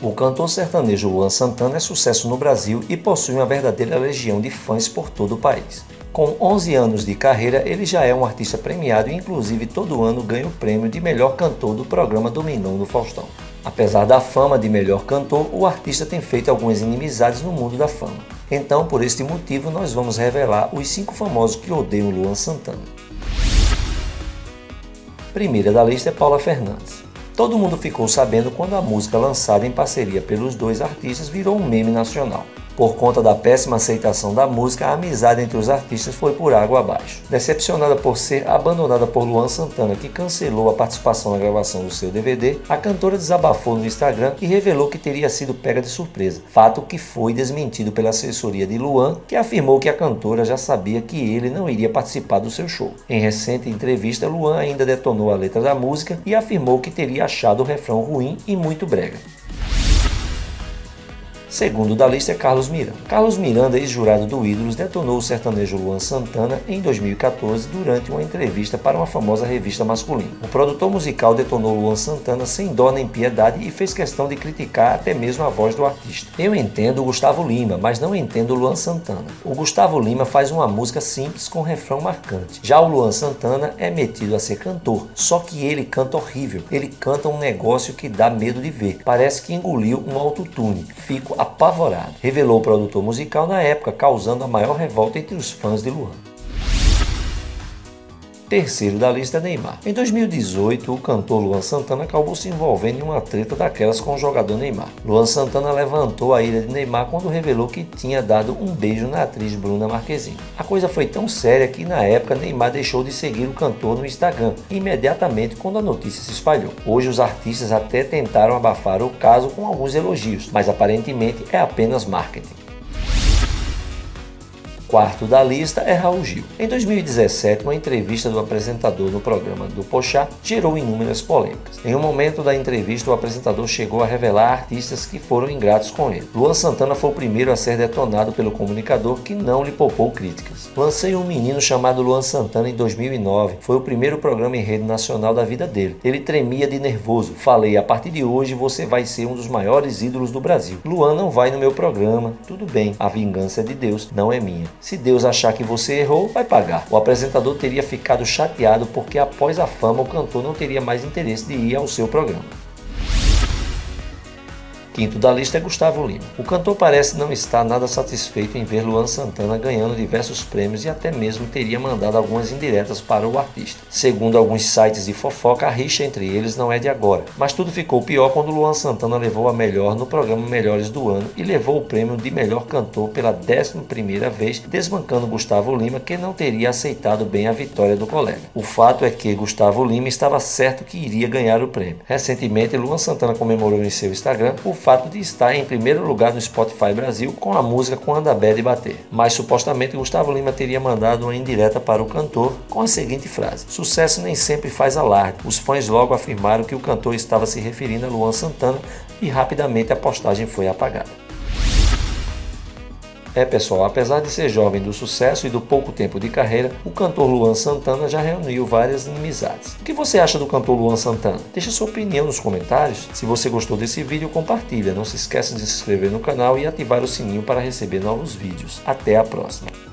O cantor sertanejo Luan Santana é sucesso no Brasil e possui uma verdadeira legião de fãs por todo o país. Com 11 anos de carreira, ele já é um artista premiado e inclusive todo ano ganha o prêmio de melhor cantor do programa Domingão do Faustão. Apesar da fama de melhor cantor, o artista tem feito algumas inimizades no mundo da fama. Então, por este motivo, nós vamos revelar os 5 famosos que odeiam Luan Santana. Primeira da lista é Paula Fernandes. Todo mundo ficou sabendo quando a música lançada em parceria pelos dois artistas virou um meme nacional. Por conta da péssima aceitação da música, a amizade entre os artistas foi por água abaixo. Decepcionada por ser abandonada por Luan Santana, que cancelou a participação na gravação do seu DVD, a cantora desabafou no Instagram e revelou que teria sido pega de surpresa, fato que foi desmentido pela assessoria de Luan, que afirmou que a cantora já sabia que ele não iria participar do seu show. Em recente entrevista, Luan ainda detonou a letra da música e afirmou que teria achado o refrão ruim e muito brega. Segundo da lista é Carlos Miranda. Carlos Miranda, ex-jurado do Ídolos, detonou o sertanejo Luan Santana em 2014 durante uma entrevista para uma famosa revista masculina. O produtor musical detonou Luan Santana sem dó nem piedade e fez questão de criticar até mesmo a voz do artista. Eu entendo o Gustavo Lima, mas não entendo o Luan Santana. O Gustavo Lima faz uma música simples com refrão marcante. Já o Luan Santana é metido a ser cantor, só que ele canta horrível. Ele canta um negócio que dá medo de ver. Parece que engoliu um autotune. Fico apavorado, revelou o produtor musical na época, causando a maior revolta entre os fãs de Luan. Terceiro da lista é Neymar. Em 2018, o cantor Luan Santana acabou se envolvendo em uma treta daquelas com o jogador Neymar. Luan Santana levantou a ira de Neymar quando revelou que tinha dado um beijo na atriz Bruna Marquezine. A coisa foi tão séria que na época Neymar deixou de seguir o cantor no Instagram, imediatamente quando a notícia se espalhou. Hoje os artistas até tentaram abafar o caso com alguns elogios, mas aparentemente é apenas marketing. Quarto da lista é Raul Gil. Em 2017, uma entrevista do apresentador no programa do Pochá gerou inúmeras polêmicas. Em um momento da entrevista, o apresentador chegou a revelar artistas que foram ingratos com ele. Luan Santana foi o primeiro a ser detonado pelo comunicador, que não lhe poupou críticas. Lancei um menino chamado Luan Santana em 2009. Foi o primeiro programa em rede nacional da vida dele. Ele tremia de nervoso. Falei, a partir de hoje você vai ser um dos maiores ídolos do Brasil. Luan não vai no meu programa. Tudo bem, a vingança é de Deus, não é minha. Se Deus achar que você errou, vai pagar. O apresentador teria ficado chateado porque após a fama o cantor não teria mais interesse de ir ao seu programa. Quinto da lista é Gustavo Lima. O cantor parece não estar nada satisfeito em ver Luan Santana ganhando diversos prêmios e até mesmo teria mandado algumas indiretas para o artista. Segundo alguns sites de fofoca, a rixa entre eles não é de agora, mas tudo ficou pior quando Luan Santana levou a melhor no programa Melhores do Ano e levou o prêmio de melhor cantor pela 11ª vez, desbancando Gustavo Lima, que não teria aceitado bem a vitória do colega. O fato é que Gustavo Lima estava certo que iria ganhar o prêmio. Recentemente, Luan Santana comemorou em seu Instagram o fato de estar em primeiro lugar no Spotify Brasil com a música Quando a Bad Bater. Mas supostamente Gustavo Lima teria mandado uma indireta para o cantor com a seguinte frase: sucesso nem sempre faz alarde. Os fãs logo afirmaram que o cantor estava se referindo a Luan Santana e rapidamente a postagem foi apagada. Pessoal, apesar de ser jovem do sucesso e do pouco tempo de carreira, o cantor Luan Santana já reuniu várias inimizades. O que você acha do cantor Luan Santana? Deixe sua opinião nos comentários. Se você gostou desse vídeo, compartilha. Não se esqueça de se inscrever no canal e ativar o sininho para receber novos vídeos. Até a próxima!